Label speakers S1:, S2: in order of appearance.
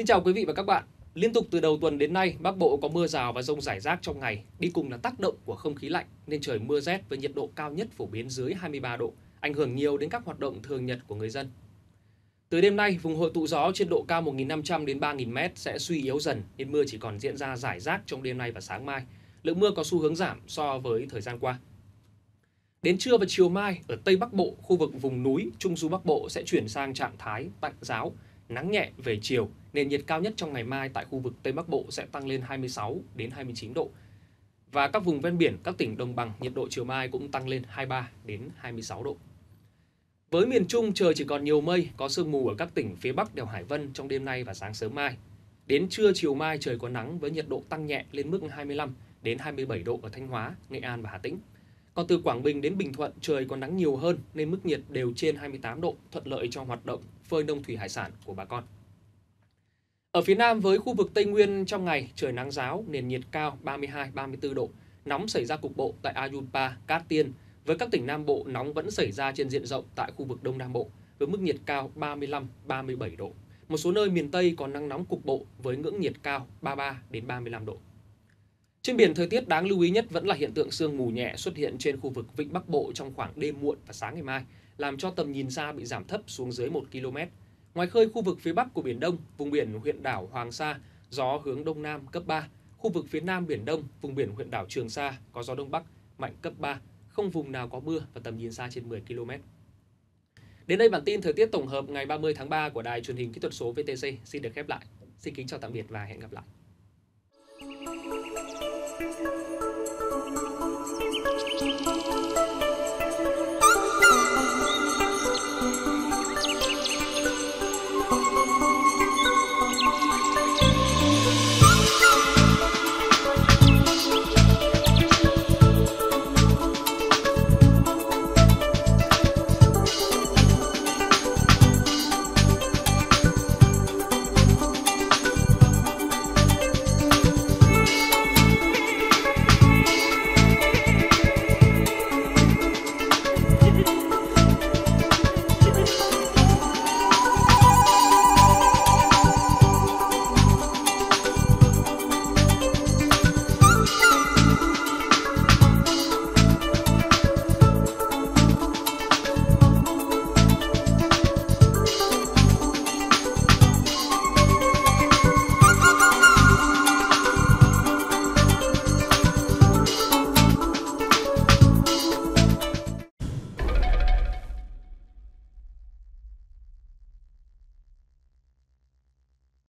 S1: Xin chào quý vị và các bạn. Liên tục từ đầu tuần đến nay, Bắc Bộ có mưa rào và dông rải rác trong ngày, đi cùng là tác động của không khí lạnh nên trời mưa rét với nhiệt độ cao nhất phổ biến dưới 23 độ, ảnh hưởng nhiều đến các hoạt động thường nhật của người dân. Từ đêm nay, vùng hội tụ gió trên độ cao 1.500 đến 3.000 m sẽ suy yếu dần nên mưa chỉ còn diễn ra rải rác trong đêm nay và sáng mai. Lượng mưa có xu hướng giảm so với thời gian qua. Đến trưa và chiều mai, ở Tây Bắc Bộ, khu vực vùng núi, Trung du Bắc Bộ sẽ chuyển sang trạng thái tạnh giáo, nắng nhẹ về chiều, nền nhiệt cao nhất trong ngày mai tại khu vực Tây Bắc Bộ sẽ tăng lên 26 đến 29 độ. Và các vùng ven biển, các tỉnh đồng bằng, nhiệt độ chiều mai cũng tăng lên 23 đến 26 độ. Với miền Trung, trời chỉ còn nhiều mây, có sương mù ở các tỉnh phía Bắc đèo Hải Vân trong đêm nay và sáng sớm mai. Đến trưa chiều mai trời có nắng với nhiệt độ tăng nhẹ lên mức 25 đến 27 độ ở Thanh Hóa, Nghệ An và Hà Tĩnh. Còn từ Quảng Bình đến Bình Thuận trời có nắng nhiều hơn nên mức nhiệt đều trên 28 độ, thuận lợi cho hoạt động phơi nông thủy hải sản của bà con. Ở phía Nam với khu vực Tây Nguyên trong ngày trời nắng ráo, nền nhiệt cao 32-34 độ, nóng xảy ra cục bộ tại Ayunpa, Cát Tiên. Với các tỉnh Nam Bộ nóng vẫn xảy ra trên diện rộng tại khu vực Đông Nam Bộ với mức nhiệt cao 35-37 độ. Một số nơi miền Tây có nắng nóng cục bộ với ngưỡng nhiệt cao 33 đến 35 độ. Trên biển, thời tiết đáng lưu ý nhất vẫn là hiện tượng sương mù nhẹ xuất hiện trên khu vực Vịnh Bắc Bộ trong khoảng đêm muộn và sáng ngày mai, làm cho tầm nhìn xa bị giảm thấp xuống dưới 1 km. Ngoài khơi khu vực phía Bắc của Biển Đông, vùng biển huyện đảo Hoàng Sa, gió hướng Đông Nam cấp 3. Khu vực phía Nam Biển Đông, vùng biển huyện đảo Trường Sa có gió Đông Bắc mạnh cấp 3, không vùng nào có mưa và tầm nhìn xa trên 10 km. Đến đây bản tin thời tiết tổng hợp ngày 30 tháng 3 của Đài Truyền hình Kỹ thuật số VTC xin được khép lại. Xin kính chào tạm biệt và hẹn gặp lại.